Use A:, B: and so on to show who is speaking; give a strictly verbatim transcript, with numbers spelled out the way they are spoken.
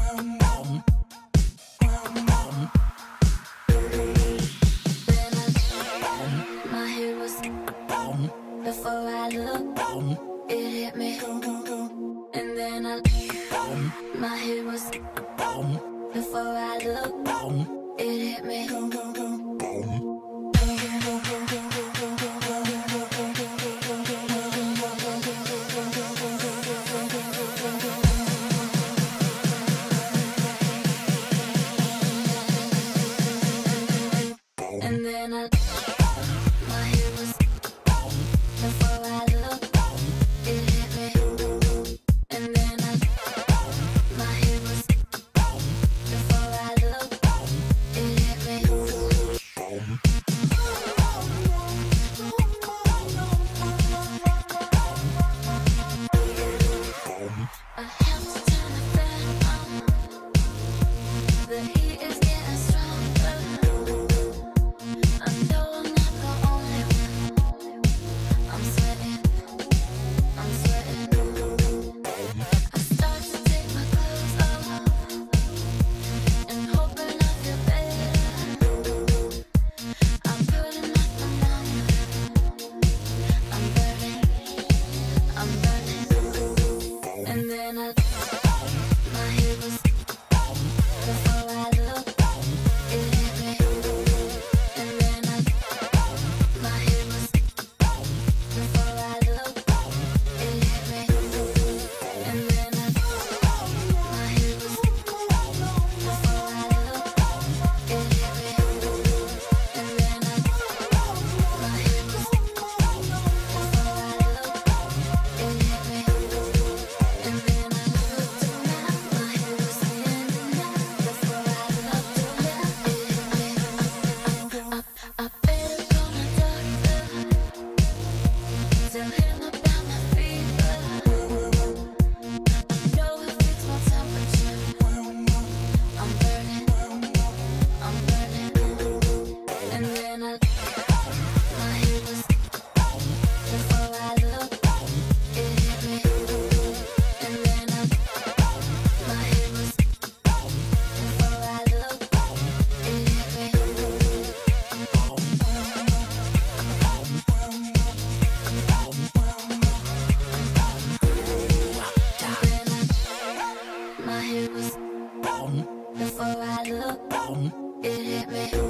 A: My head was before I looked, it hit me, and then I. My head was before I looked, it hit me. And then I. My head was before I looked, it hit me, and then I. My head was before I looked, it hit me. I have to turn the fan on. The heat is getting stronger. I know I'm not the only one. I'm sweating, I'm sweating. I start to take my clothes off and hoping I feel better. I'm putting my thermometer. I'm burning, I'm burning. And then I. My head was before I looked, it hit me. And then I. My head was before I looked, it hit me. And then I. My head was before I looked, it hit me. And then I. My head was before I looked, it hit me. And then I looked around, my head was spinning now. Before I looked around, it hit me. I, I better call my doctor, tell him about my fever. I know he'll fix my temperature. I'm burning, I'm burning. And then I. My head was before I looked, it hit me. And then I. My head was before I looked, it hit me. My head was before I looked, it hit me.